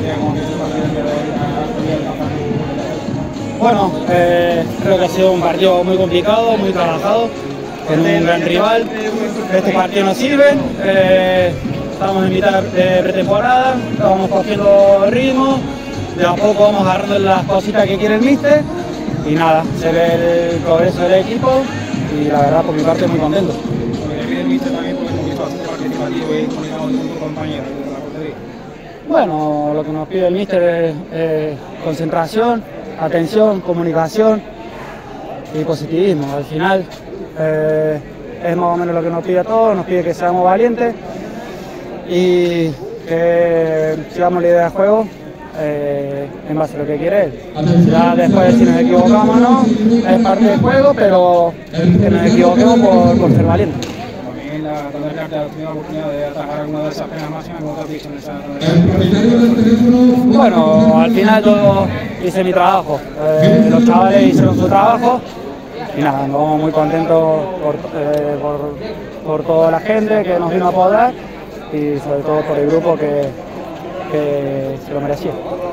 Bueno, creo que ha sido un partido muy complicado, muy trabajado, con un gran rival. Estos partidos nos sirven, estamos en mitad de pretemporada, estamos cogiendo ritmo, de a poco vamos agarrando las cositas que quiere el míster y nada, se ve el progreso del equipo y la verdad por mi parte muy contento. Bueno, lo que nos pide el míster es concentración, atención, comunicación y positivismo. Al final es más o menos lo que nos pide a todos, nos pide que seamos valientes y que sigamos la idea de juego en base a lo que quiere él. Ya después si nos equivocamos o no, es parte del juego, pero que nos equivoquemos por ser valientes. Bueno, al final yo hice mi trabajo, los chavales hicieron su trabajo y nada, nos vamos muy contentos por toda la gente que nos vino a apoyar y sobre todo por el grupo que se lo merecía.